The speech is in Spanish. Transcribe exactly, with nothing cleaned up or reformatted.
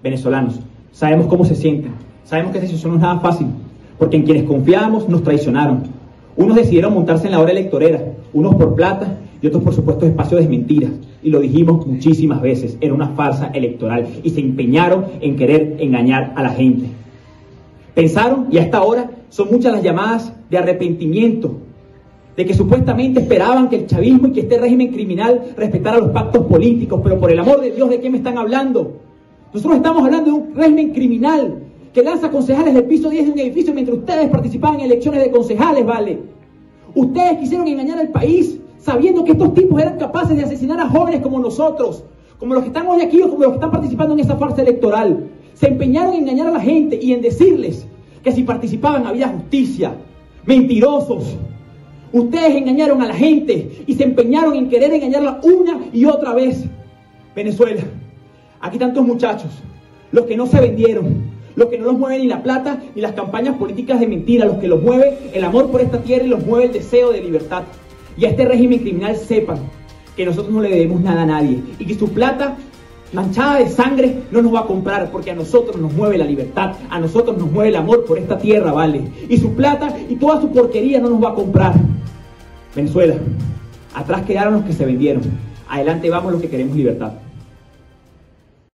Venezolanos, sabemos cómo se sienten, sabemos que esta situación no es nada fácil, porque en quienes confiábamos nos traicionaron. Unos decidieron montarse en la hora electorera, unos por plata y otros por supuestos espacios de mentiras. Y lo dijimos muchísimas veces, era una farsa electoral y se empeñaron en querer engañar a la gente. Pensaron, y a esta hora son muchas las llamadas de arrepentimiento, de que supuestamente esperaban que el chavismo y que este régimen criminal respetara los pactos políticos, pero por el amor de Dios, ¿de qué me están hablando? Nosotros estamos hablando de un régimen criminal que lanza concejales del piso diez de un edificio mientras ustedes participaban en elecciones de concejales, ¿vale? Ustedes quisieron engañar al país sabiendo que estos tipos eran capaces de asesinar a jóvenes como nosotros, como los que están hoy aquí o como los que están participando en esa farsa electoral. Se empeñaron en engañar a la gente y en decirles que si participaban había justicia. Mentirosos. Ustedes engañaron a la gente y se empeñaron en querer engañarla una y otra vez. Venezuela, aquí tantos muchachos, los que no se vendieron, los que no los mueve ni la plata ni las campañas políticas de mentira, los que los mueve el amor por esta tierra y los mueve el deseo de libertad. Y a este régimen criminal sepan que nosotros no le debemos nada a nadie y que su plata manchada de sangre no nos va a comprar, porque a nosotros nos mueve la libertad, a nosotros nos mueve el amor por esta tierra, ¿vale? Y su plata y toda su porquería no nos va a comprar. Venezuela, atrás quedaron los que se vendieron, adelante vamos los que queremos libertad.